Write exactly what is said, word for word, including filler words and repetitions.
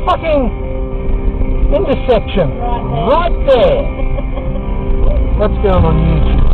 fucking intersection. Right there. Right there. That's going on YouTube.